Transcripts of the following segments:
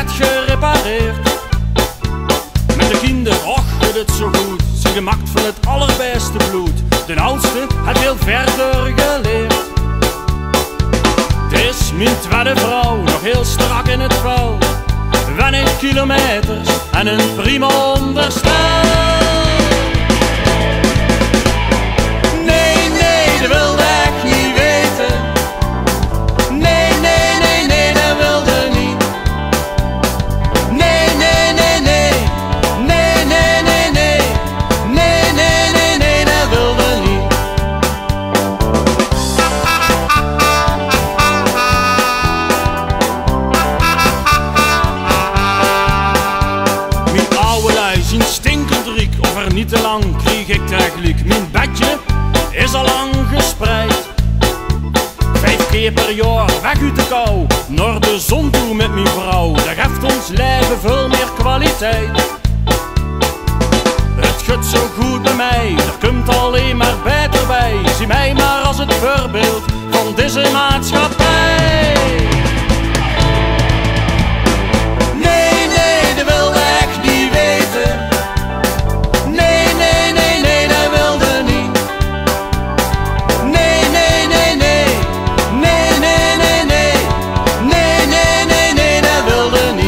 net gerepareerd. Met de kinderen, och, gaat het zo goed. Ze gemakt van het allerbeste bloed. De oudste had heel verder geleerd. Het is mijn tweede vrouw, nog heel strak in het vel. Weinig kilometers en een prima onderstel. Nee, nee, dat wilde ik niet weten. Nee, nee, nee, nee, dat wilde niet. Nee, nee, nee, nee. Nee, nee, nee, nee. Nee, nee, nee, nee, dat wilde niet. Mijn oude lui zien stinkend riek, of er niet te lang kreeg ik tegelijk. Mijn bedje is al lang gespreid. 5 keer per jaar weg uit de kou, naar de zon toe met mijn vrouw. Dat geeft ons leven veel meer kwaliteit. Het gaat zo goed bij mij, er komt alleen maar beter bij. Zie mij maar als het voorbeeld van deze maatschappij. Nee, nee, dat wilde ik niet weten. Nee, nee, nee, nee, dat wilde niet. Nee, nee, nee, nee. Nee, nee, nee, nee. Nee, nee, nee, nee, dat wilde niet.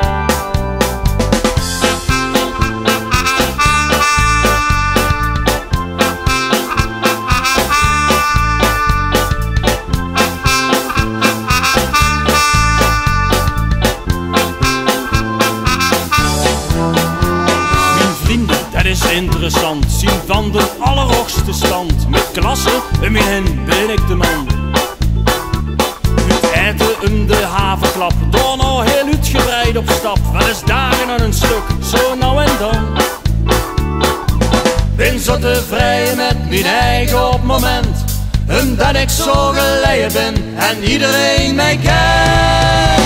Dat is interessant, zien van de allerhoogste stand. Met klasse, in mijn hen ben ik de man. Het eten in de havenklap, door nou heel uitgebreid op stap. Wel eens dagen aan een stuk, zo nou en dan. Ben zo tevreden met mijn eigen op het moment. Omdat ik zo geleid ben en iedereen mij kent.